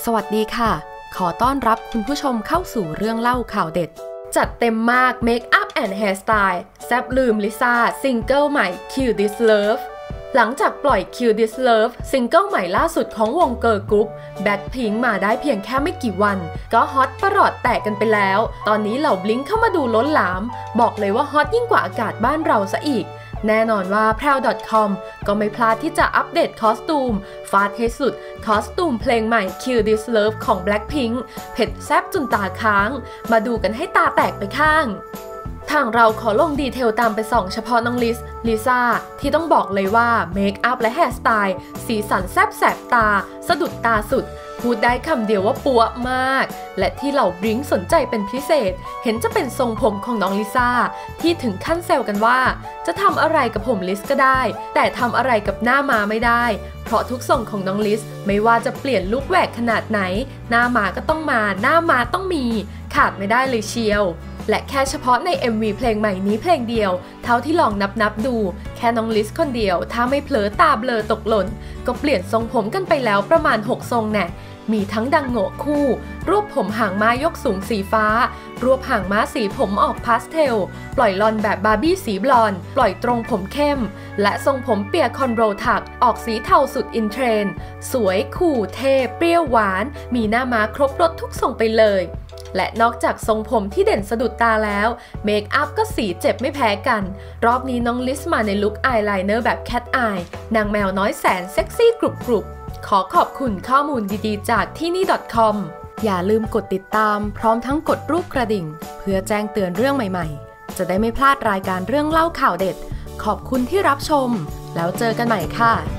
วัสดีค่ะขอต้อนรับคุณผู้ชมเข้าสู่เรื่องเล่าข่าวเด็ดจัดเต็มมากเมคอัพแอนด์แฮร์สไตล์แซบลืมลิซ่าซิงเกิลใหม่ Kill This Love หลังจากปล่อย Kill This Love ซิงเกิลใหม่ล่าสุดของวงเกิร์ลกรุ๊ป Blackpink มาได้เพียงแค่ไม่กี่วันก็ฮอตประหลอดแตกกันไปแล้วตอนนี้เหล่าบลิงเข้ามาดูล้นหลามบอกเลยว่าฮอตยิ่งกว่าอากาศบ้านเราซะอีกแน่นอนว่า proud.com ก็ไม่พลาดที่จะอัปเดตคอสตูมฟาดให้สุดคอสตูมเพลงใหม่ Kill This Love ของ Blackpink เผ็ดแซ่บจนตาค้างมาดูกันให้ตาแตกไปข้างทางเราขอลงดีเทลตามไปส่องเฉพาะน้องลิซ่าที่ต้องบอกเลยว่าเมคอัพและแฮร์สไตล์สีสันแซ่บแสบตาสะดุดตาสุดพูดได้คำเดียวว่าปัวมากและที่เหล่าบลิงสนใจเป็นพิเศษเห็นจะเป็นทรงผมของน้องลิซ่าที่ถึงขั้นแซวกันว่าจะทำอะไรกับผมลิซก็ได้แต่ทำอะไรกับหน้าม้าไม่ได้เพราะทุกทรงของน้องลิซไม่ว่าจะเปลี่ยนลุคแหวกขนาดไหนหน้าม้าก็ต้องมาหน้าม้าต้องมีขาดไม่ได้เลยเชียวและแค่เฉพาะใน MV เพลงใหม่นี้เพลงเดียวเท่าที่ลองนับดูแค่น้องลิซคนเดียวถ้าไม่เผลอตาเบลอตกหล่นก็เปลี่ยนทรงผมกันไปแล้วประมาณ6ทรงแน่มีทั้งดังโง่คู่รวบผมหางม้ายกสูงสีฟ้ารวบหางม้าสีผมออกพาสเทลปล่อยลอนแบบบาร์บี้สีบลอนด์ปล่อยตรงผมเข้มและทรงผมเปียคอนโรลถักออกสีเทาสุดอินเทรนด์สวยคู่เท่เปรี้ยวหวานมีหน้าม้าครบรสทุกทรงไปเลยและนอกจากทรงผมที่เด่นสะดุดตาแล้วเมคอัพก็สีเจ็บไม่แพ้กันรอบนี้น้องลิซมาในลุคอายไลเนอร์แบบแคทอายนางแมวน้อยแสนเซ็กซี่กรุบขอขอบคุณข้อมูลดีๆจากที่นี่ .com อย่าลืมกดติดตามพร้อมทั้งกดรูปกระดิ่งเพื่อแจ้งเตือนเรื่องใหม่ๆจะได้ไม่พลาดรายการเรื่องเล่าข่าวเด็ดขอบคุณที่รับชมแล้วเจอกันใหม่ค่ะ